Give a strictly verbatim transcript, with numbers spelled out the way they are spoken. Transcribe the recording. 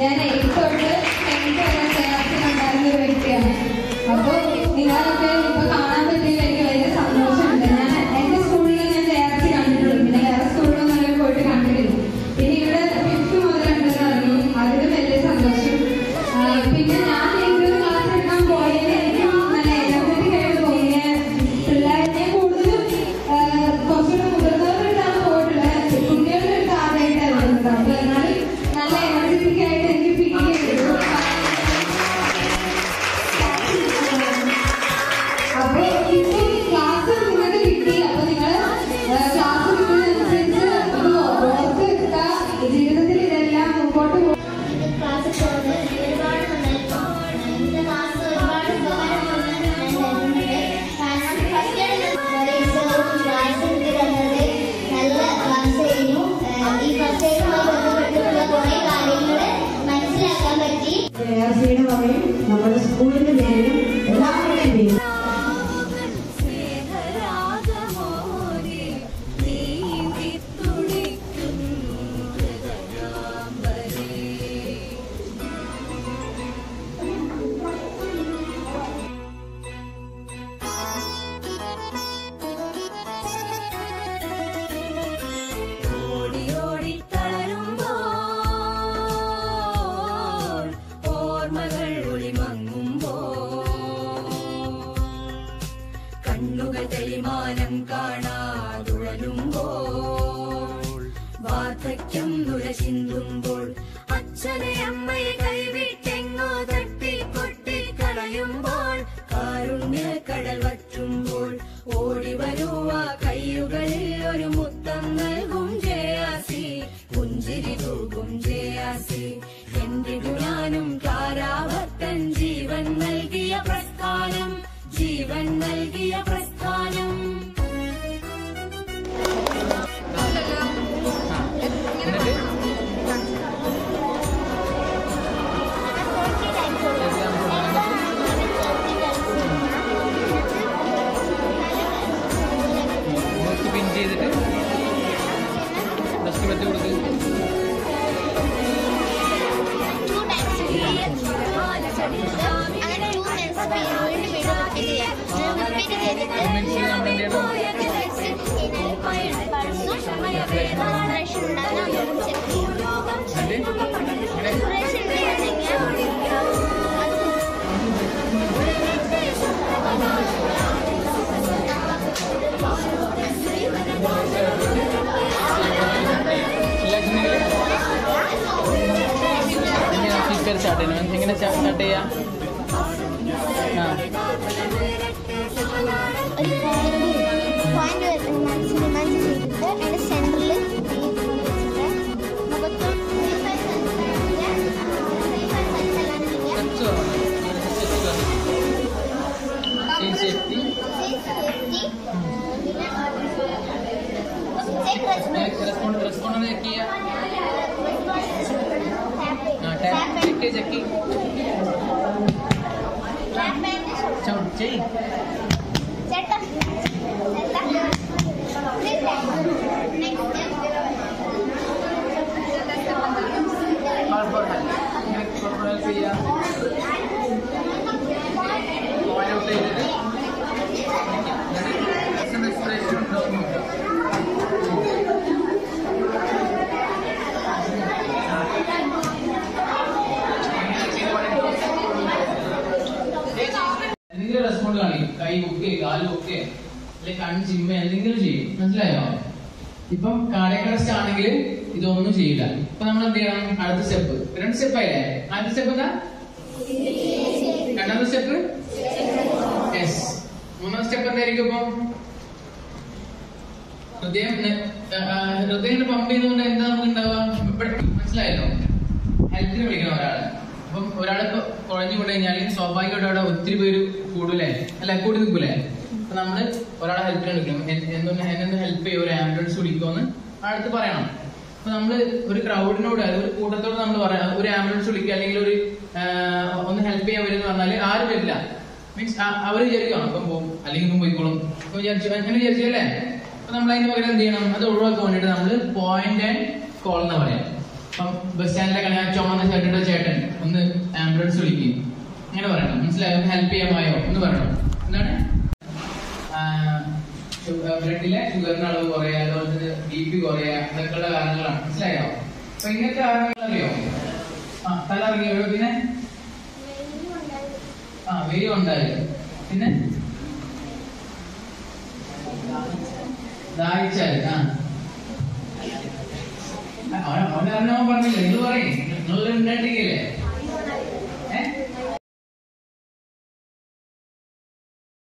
ഞാൻ എയ്ത്ത് തൊട്ട് ടെൻത്ത് വരെ ജെ ആർ സി ഉണ്ടായിരുന്ന ഒരു വ്യക്തിയാണ്. അപ്പോൾ നിങ്ങളൊക്കെ ഇപ്പൊ കാണാൻ പറ്റിയില്ല, എനിക്ക് വലിയ സന്തോഷമുണ്ട്. ഞാൻ എന്റെ സ്കൂളിൽ ഞാൻ ജെ ആർ സി കണ്ടിട്ടുള്ളൂ, പിന്നെ വേറെ സ്കൂളിലൊന്നും അങ്ങനെ പോയിട്ട് കണ്ടിട്ടില്ല. പിന്നെ ഇവിടെ ഫിഫ്ത്ത് മുതലുണ്ടെന്ന് അറിഞ്ഞു, അതിന് വലിയ സന്തോഷം. പിന്നെ ഞാൻ എനിക്കൊരു ക്ലാസ് എടുക്കാൻ പോയത് എനിക്ക് നല്ല എനർജറ്റിക് ആയിട്ട് തോന്നിയ പിള്ളേരെ കൂടുതലും കുറച്ചുകൂടെ മുതിർന്നവരിട്ടാണ് പോയിട്ടുള്ളത്, കുട്ടികളുടെ അടുത്ത് ആദ്യമായിട്ടാണ് വന്നത്. അപ്പോൾ എന്നാലും നല്ല എനർജറ്റിക് ആയിട്ട് എനിക്ക് ഫീൽ ചെയ്തു. അപ്പോൾ ഇപ്പം ക്ലാസ് നിങ്ങൾക്ക് കിട്ടി. അപ്പോൾ നിങ്ങൾ ക്ലാസ് കിട്ടുന്നതനുസരിച്ച് ഒന്ന് ഓർത്ത് എടുക്കുക, ജീവിതത്തിൽ ഇതെല്ലാം മുമ്പോട്ട് പോകും. ജെ ആർ സിയുടെ വകയും നമ്മുടെ സ്കൂളിന്റെ പേരും എല്ലാവരുടെയും പേരും കണ്ണുകൾ തെളിമാനം കാണാതുഴലുമ്പോൾ വാർദ്ധക്യം നുരചിന്തുമ്പോൾ അച്ഛനെ അമ്മയെ കൈവിട്ടെങ്ങോ തട്ടി പൊട്ടി കളയുമ്പോൾ കാരുണ്യ കടൽ വറ്റുമ്പോൾ ഓടി വരുവ കയ്യുകളിൽ ഒരു മുത്തം നൽകും ജെ ആർ സി, പുഞ്ചിരി തൂകും ജെ ആർ സി. എന്തിനു ഞാനും താരാഭക്തൻ, ജീവൻ നൽകിയ പ്രസ്ഥാനം, ജീവൻ നൽകിയ പ്രസ്ഥാനം. പിൻ ചെയ്തിട്ട് ഡസ്റ്റ് പറ്റി കൊടുത്ത് സ്റ്റാർട്ട് ചെയ്യണം. എങ്ങനെ സ്റ്റാർട്ട് ചെയ്യാം? ആ റെസ്പോണ്ട് റെസ്പോണ്ട് ചെക്ക് ചെയ്യാം. ചെക്ക് ചെക്ക് ചെയ് ഹെൽപ്പ് ചെയ്യാം. പോയിന്റ് ഔട്ട് ചെയ്തിട്ട് എക്സ്പ്രഷൻ ഉണ്ടാവും. എന്തെങ്കിലും റെസ്പോണ്ട് കാണിക്കും, കൈ പൊക്കെ കാല് പൊക്കെ അല്ലെ കണ്ണ് ചിമ്മ എന്തെങ്കിലും ചെയ്യും. മനസ്സിലായോ? ഇപ്പം കാർഡിയാക് അറസ്റ്റ് ആണെങ്കിൽ ഇതൊന്നും ചെയ്യില്ല. ഇപ്പൊ നമ്മൾ എന്ത് ചെയ്യണം? അടുത്ത സ്റ്റെപ്പ് രണ്ട് സ്റ്റെപ്പ് ആയില്ലേ? ആദ്യത്തെ സ്റ്റെപ്പ് എന്താ? രണ്ടാമത്തെ സ്റ്റെപ്പ് യെസ്. മൂന്നാം സ്റ്റെപ്പ് എന്തായിരിക്കും? ഇപ്പം ഹൃദയം ഹൃദയം പമ്പ് ചെയ്തുകൊണ്ട് എന്താ നമുക്ക് ഉണ്ടാവുക? മനസ്സിലായല്ലോ? ഹെൽത്തിന് വിളിക്കണം ഒരാളെ. അപ്പം ഒരാളിപ്പോ കുഴഞ്ഞു കൊണ്ടു കഴിഞ്ഞാൽ സ്വാഭാവികമായിട്ട് അവിടെ ഒത്തിരി പേര് കൂടൂലേ, അല്ല കൂടി നിൽക്കൂലേ? അപ്പൊ നമ്മള് ഒരാളെ ഹെൽപ്പിന് വിളിക്കണം. എന്തൊന്ന് എന്നെ ഹെൽപ്പ് ചെയ്യും, ഒരു ആംബുലൻസ് വിളിക്കുമെന്ന് അടുത്ത് പറയണം. അപ്പൊ നമ്മള് ഒരു ക്രൗഡിനോട് ഒരു കൂട്ടത്തോട് നമ്മൾ പറയാം ഒരു ആംബുലൻസ് വിളിക്കുക അല്ലെങ്കിൽ ഒരു ഒന്ന് ഹെൽപ്പ് ചെയ്യാൻ വരും എന്ന് പറഞ്ഞാൽ ആരും വരില്ല. മീൻസ് അവര് വിചാരിക്കണം അപ്പം പോകും അല്ലെങ്കിൽ ഇപ്പം പോയിക്കോളും വിചാരിച്ചു അങ്ങനെ വിചാരിച്ചല്ലേ. അപ്പൊ നമ്മൾ അതിന് പകരം എന്ത് ചെയ്യണം? അത് ഒഴിവാക്കാൻ വേണ്ടിട്ട് നമ്മള് പോയിന്റ് ആൻഡ് കോൾ എന്ന് പറയാം. അപ്പം ബസ് സ്റ്റാൻഡിലെ ഞാൻ ചുമന്ന ചേട്ടൻ്റെ ചേട്ടൻ ഒന്ന് ആംബുലൻസ് വിളിക്കും, അങ്ങനെ പറയണം. മനസ്സിലായോ? ഹെൽപ്പ് ചെയ്യാമായോ എന്ന് പറയണം. എന്താണ് ബ്ലഡിലെ ഷുഗറിന്റെ അളവ് കുറയുക, അതുപോലെ തന്നെ ബി പി കുറയുക, അതൊക്കെയുള്ള കാരണങ്ങളാണ്. മനസ്സിലായോ? അപ്പൊ ഇങ്ങനത്തെ കാരണങ്ങൾ അറിയോ? ആ തല ഇറങ്ങിയോ? പിന്നെ ആ വെയിൽ ഉണ്ടായി, പിന്നെ ദാഹിച്ചാൽ ആ അവനെ അവൻ പറഞ്ഞില്ലേ, നിങ്ങൾ പറയും, നിങ്ങൾ ഉണ്ടായിട്ടില്ലേ?